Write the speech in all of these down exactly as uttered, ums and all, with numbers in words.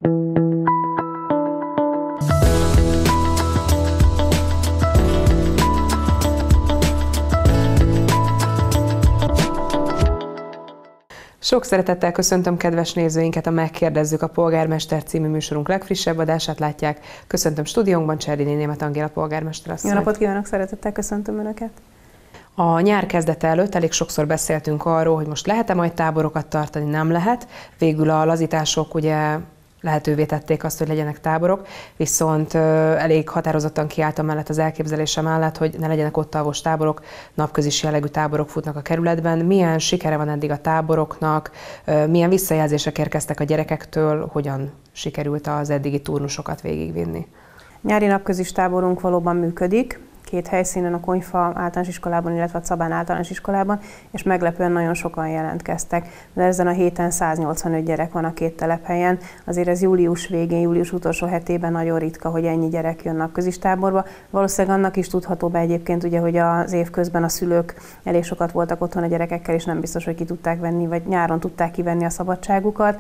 Sok szeretettel köszöntöm kedves nézőinket, a Megkérdezzük a Polgármester című műsorunk legfrissebb adását látják. Köszöntöm stúdiónkban Cserdiné Németh Anggéla polgármester asszony. Jó napot kívánok, szeretettel köszöntöm Önöket! A nyár kezdete előtt elég sokszor beszéltünk arról, hogy most lehet-e majd táborokat tartani, nem lehet. Végül a lazítások ugye lehetővé tették azt, hogy legyenek táborok, viszont elég határozottan kiálltam mellett az elképzelése mellett, hogy ne legyenek ott alvos táborok, napközis jellegű táborok futnak a kerületben. Milyen sikere van eddig a táboroknak, milyen visszajelzések érkeztek a gyerekektől, hogyan sikerült az eddigi turnusokat végigvinni? Nyári napközis táborunk valóban működik, két helyszínen, a Konyfa általános iskolában, illetve a Cabán általános iskolában, és meglepően nagyon sokan jelentkeztek. De ezen a héten száznyolcvanöt gyerek van a két telephelyen, azért ez július végén, július utolsó hetében nagyon ritka, hogy ennyi gyerek jön napközis táborba. Valószínűleg annak is tudható be egyébként, ugye, hogy az év közben a szülők elég sokat voltak otthon a gyerekekkel, és nem biztos, hogy ki tudták venni, vagy nyáron tudták kivenni a szabadságukat.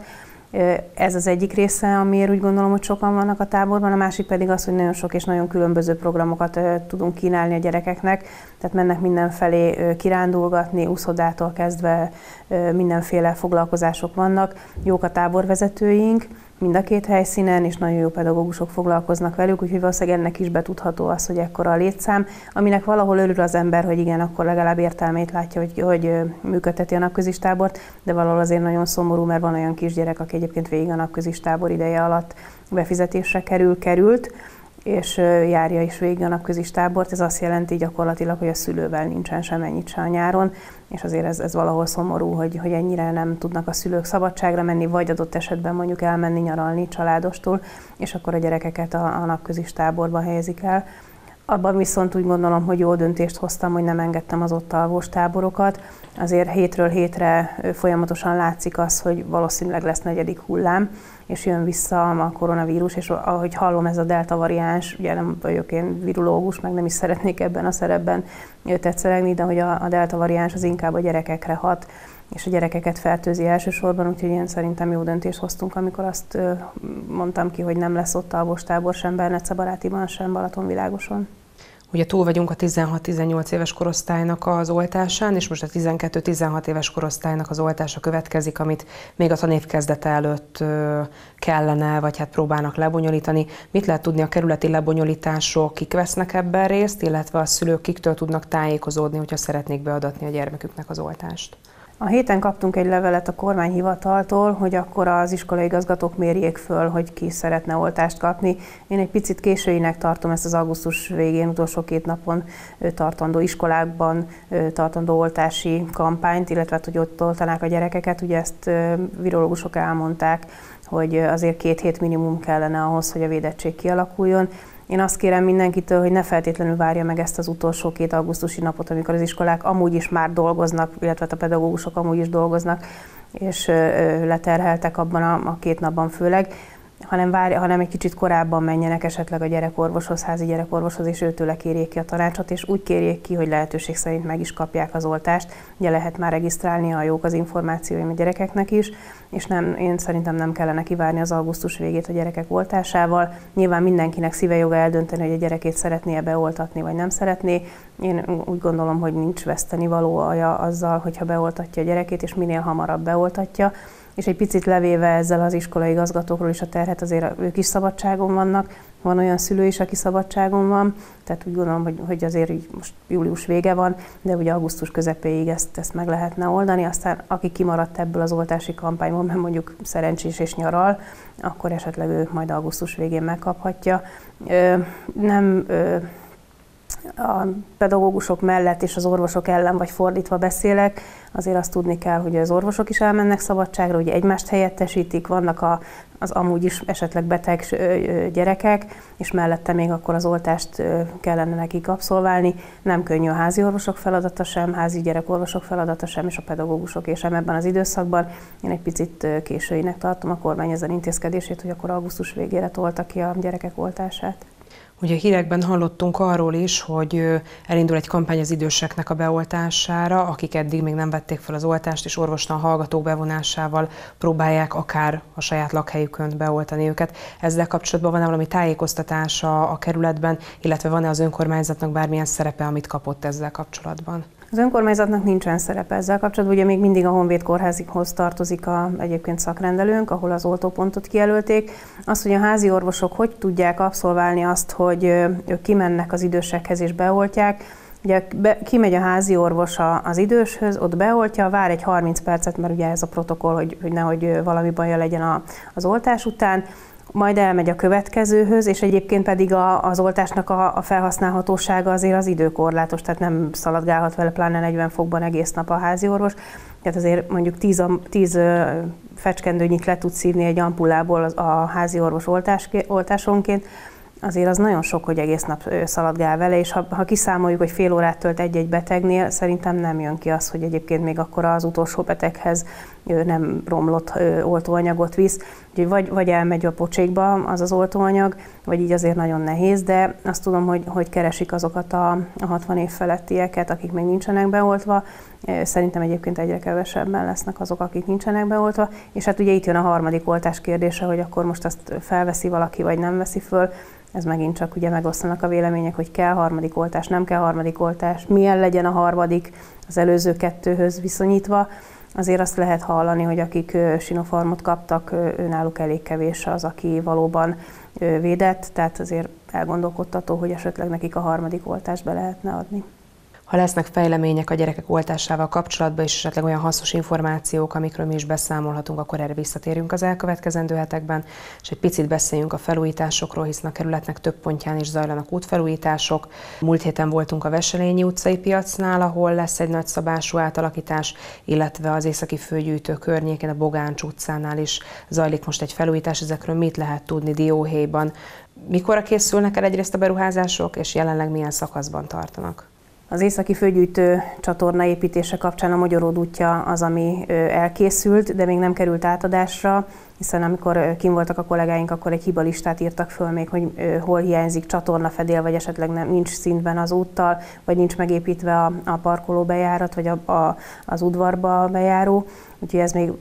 Ez az egyik része, amiért úgy gondolom, hogy sokan vannak a táborban, a másik pedig az, hogy nagyon sok és nagyon különböző programokat tudunk kínálni a gyerekeknek, tehát mennek mindenfelé kirándulgatni, úszodától kezdve mindenféle foglalkozások vannak, jók a táborvezetőink, mind a két helyszínen, és nagyon jó pedagógusok foglalkoznak velük, úgyhogy valószínűleg ennek is betudható az, hogy ekkora a létszám, aminek valahol örül az ember, hogy igen, akkor legalább értelmét látja, hogy, hogy működteti a napközis tábort, de valahol azért nagyon szomorú, mert van olyan kisgyerek, aki egyébként végig a napközis tábor ideje alatt befizetésre kerül, került, és járja is végig a napközis tábort. Ez azt jelenti gyakorlatilag, hogy a szülővel nincsen semennyit se a nyáron, és azért ez, ez valahol szomorú, hogy, hogy ennyire nem tudnak a szülők szabadságra menni, vagy adott esetben mondjuk elmenni nyaralni családostól, és akkor a gyerekeket a, a napközis táborba helyezik el. Abban viszont úgy gondolom, hogy jó döntést hoztam, hogy nem engedtem az ott alvós táborokat. Azért hétről hétre folyamatosan látszik az, hogy valószínűleg lesz negyedik hullám, és jön vissza a koronavírus, és ahogy hallom, ez a delta variáns, ugye nem vagyok én virológus, meg nem is szeretnék ebben a szerepben tetszelegni, de hogy a, a delta variáns az inkább a gyerekekre hat, és a gyerekeket fertőzi elsősorban, úgyhogy én szerintem jó döntést hoztunk, amikor azt mondtam ki, hogy nem lesz ott alvos tábor sem Bernece-Barátiban, sem Balatonvilágoson. Ugye túl vagyunk a tizenhat-tizennyolc éves korosztálynak az oltásán, és most a tizenkettő-tizenhat éves korosztálynak az oltása következik, amit még a tanév kezdete előtt kellene, vagy hát próbálnak lebonyolítani. Mit lehet tudni a kerületi lebonyolítások, kik vesznek ebben részt, illetve a szülők kiktől tudnak tájékozódni, hogyha szeretnék beadatni a gyermeküknek az oltást? A héten kaptunk egy levelet a kormányhivataltól, hogy akkor az iskolai igazgatók mérjék föl, hogy ki szeretne oltást kapni. Én egy picit későinek tartom ezt az augusztus végén, utolsó két napon tartandó iskolákban tartandó oltási kampányt, illetve hogy ott oltanák a gyerekeket. Ugye ezt virológusok elmondták, hogy azért két hét minimum kellene ahhoz, hogy a védettség kialakuljon. Én azt kérem mindenkitől, hogy ne feltétlenül várja meg ezt az utolsó két augusztusi napot, amikor az iskolák amúgy is már dolgoznak, illetve a pedagógusok amúgy is dolgoznak, és leterheltek abban a, a két napban főleg, hanem, várja, hanem egy kicsit korábban menjenek esetleg a gyerekorvoshoz, házi gyerekorvoshoz, és őtőle kérjék ki a tanácsot, és úgy kérjék ki, hogy lehetőség szerint meg is kapják az oltást. Ugye lehet már regisztrálni, a jók az információim a gyerekeknek is, és nem, én szerintem nem kellene kivárni az augusztus végét a gyerekek oltásával. Nyilván mindenkinek szíve joga eldönteni, hogy a gyerekét szeretné-e beoltatni, vagy nem szeretné. Én úgy gondolom, hogy nincs vesztenivalója azzal, hogyha beoltatja a gyerekét, és minél hamarabb beoltatja. És egy picit levéve ezzel az iskolai igazgatókról is a terhet, azért ők is szabadságon vannak, van olyan szülő is, aki szabadságon van, tehát úgy gondolom, hogy, hogy azért így most július vége van, de ugye augusztus közepéig ezt, ezt meg lehetne oldani, aztán aki kimaradt ebből az oltási kampányból, mert mondjuk szerencsés és nyaral, akkor esetleg ő majd augusztus végén megkaphatja. Ö, nem... Ö, a pedagógusok mellett és az orvosok ellen, vagy fordítva beszélek, azért azt tudni kell, hogy az orvosok is elmennek szabadságra, hogy egymást helyettesítik, vannak a, az amúgy is esetleg beteg gyerekek, és mellette még akkor az oltást kellene nekik abszolválni. Nem könnyű a házi orvosok feladata sem, házi gyerekorvosok feladata sem, és a pedagógusok sem ebben az időszakban. Én egy picit későinek tartom a kormány ezen intézkedését, hogy akkor augusztus végére tolta ki a gyerekek oltását. Ugye a hírekben hallottunk arról is, hogy elindul egy kampány az időseknek a beoltására, akik eddig még nem vették fel az oltást, és orvostan hallgatók bevonásával próbálják akár a saját lakhelyükön beoltani őket. Ezzel kapcsolatban van-e valami tájékoztatása a kerületben, illetve van-e az önkormányzatnak bármilyen szerepe, amit kapott ezzel kapcsolatban? Az önkormányzatnak nincsen szerepe ezzel kapcsolatban, ugye még mindig a Honvéd kórházhoz tartozik a, egyébként szakrendelőnk, ahol az oltópontot kijelölték. Azt, hogy a házi orvosok hogy tudják abszolválni azt, hogy ők kimennek az idősekhez és beoltják. Ugye be, kimegy a házi orvos az időshöz, ott beoltja, vár egy harminc percet, mert ugye ez a protokoll, hogy, hogy nehogy valami baja legyen a, az oltás után, majd elmegy a következőhöz, és egyébként pedig a, az oltásnak a, a felhasználhatósága azért az időkorlátos, tehát nem szaladgálhat vele pláne negyven fokban egész nap a házi orvos. Tehát azért mondjuk tíz fecskendőnyit le tud szívni egy ampullából a házi orvos oltás, oltásonként, azért az nagyon sok, hogy egész nap szaladgál vele, és ha, ha kiszámoljuk, hogy fél órát tölt egy-egy betegnél, szerintem nem jön ki az, hogy egyébként még akkor az utolsó beteghez nem romlott oltóanyagot visz. Úgyhogy vagy, vagy elmegy a pocsékba az az oltóanyag, vagy így azért nagyon nehéz, de azt tudom, hogy, hogy keresik azokat a, a hatvan év felettieket, akik még nincsenek beoltva. Szerintem egyébként egyre kevesebben lesznek azok, akik nincsenek beoltva. És hát ugye itt jön a harmadik oltás kérdése, hogy akkor most azt felveszi valaki, vagy nem veszi föl. Ez megint csak ugye megosztanak a vélemények, hogy kell harmadik oltás, nem kell harmadik oltás, milyen legyen a harmadik az előző kettőhöz viszonyítva. Azért azt lehet hallani, hogy akik Sinopharmot kaptak, náluk elég kevés az, aki valóban védett, tehát azért elgondolkodtató, hogy esetleg nekik a harmadik oltást be lehetne adni. Ha lesznek fejlemények a gyerekek oltásával kapcsolatban, és esetleg olyan hasznos információk, amikről mi is beszámolhatunk, akkor erre visszatérünk az elkövetkezendő hetekben, és egy picit beszéljünk a felújításokról, hiszen a kerületnek több pontján is zajlanak útfelújítások. Múlt héten voltunk a Veselényi utcai piacnál, ahol lesz egy nagyszabású átalakítás, illetve az Északi Főgyűjtő környékén, a Bogáncs utcánál is zajlik most egy felújítás. Ezekről mit lehet tudni Dióhéjban? Mikorra készülnek el egyrészt a beruházások, és jelenleg milyen szakaszban tartanak? Az Északi Főgyűjtő csatorna építése kapcsán a Magyaród útja az, ami elkészült, de még nem került átadásra, hiszen amikor kint voltak a kollégáink, akkor egy hibalistát írtak föl még, hogy hol hiányzik csatornafedél, vagy esetleg nem, nincs szintben az úttal, vagy nincs megépítve a, a parkolóbejárat, vagy a, a, az udvarba bejáró. Úgyhogy ez még,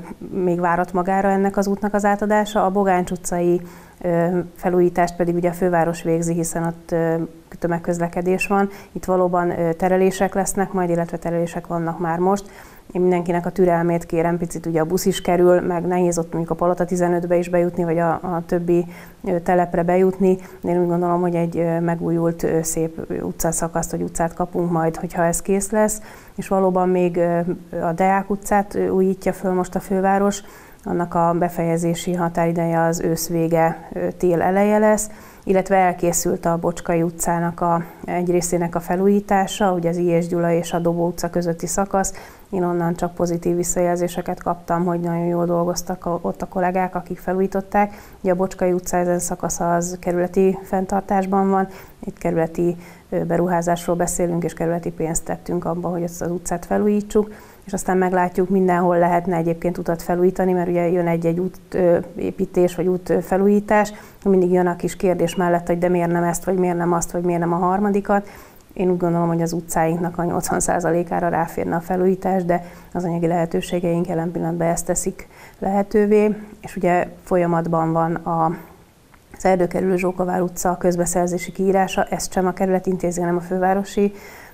még várat magára ennek az útnak az átadása. A Bogáncs utcai felújítást pedig ugye a főváros végzi, hiszen ott tömegközlekedés van. Itt valóban terelések lesznek majd, illetve terelések vannak már most. Én mindenkinek a türelmét kérem, picit ugye a busz is kerül, meg nehéz ott mondjuk a Palota tizenötbe is bejutni, vagy a, a többi telepre bejutni. Én úgy gondolom, hogy egy megújult szép utcaszakaszt, vagy utcát kapunk majd, hogyha ez kész lesz. És valóban még a Deák utcát újítja föl most a főváros, annak a befejezési határideje az ősz vége, tél eleje lesz, illetve elkészült a Bocskai utcának a, egy részének a felújítása, ugye az I. és Gyula és a Dobó utca közötti szakasz. Én onnan csak pozitív visszajelzéseket kaptam, hogy nagyon jól dolgoztak ott a kollégák, akik felújították. Ugye a Bocskai utca ezen szakasza az kerületi fenntartásban van, itt kerületi beruházásról beszélünk, és kerületi pénzt tettünk abba, hogy ezt az utcát felújítsuk, és aztán meglátjuk, mindenhol lehetne egyébként utat felújítani, mert ugye jön egy-egy útépítés vagy útfelújítás, mindig jön a kis kérdés mellett, hogy de miért nem ezt, vagy miért nem azt, vagy miért nem a harmadikat. Én úgy gondolom, hogy az utcáinknak a nyolcvan százalékára ráférne a felújítás, de az anyagi lehetőségeink jelen pillanatban ezt teszik lehetővé, és ugye folyamatban van a az erdőkerülő Zsókavár utca közbeszerzési kiírása, ezt sem a kerület intézi, hanem a fővárosi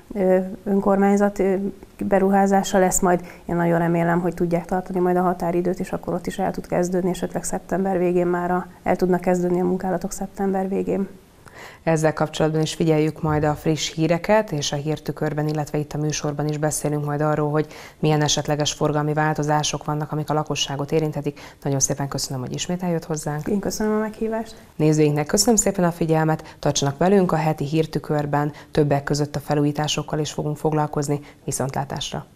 önkormányzat beruházása lesz majd. Én nagyon remélem, hogy tudják tartani majd a határidőt, és akkor ott is el tud kezdődni, esetleg szeptember végén már a, el tudnak kezdődni a munkálatok szeptember végén. Ezzel kapcsolatban is figyeljük majd a friss híreket, és a hírtükörben, illetve itt a műsorban is beszélünk majd arról, hogy milyen esetleges forgalmi változások vannak, amik a lakosságot érinthetik. Nagyon szépen köszönöm, hogy ismét eljött hozzánk. Én köszönöm a meghívást. Nézőinknek köszönöm szépen a figyelmet, tartsanak velünk a heti hírtükörben, többek között a felújításokkal is fogunk foglalkozni. Viszontlátásra!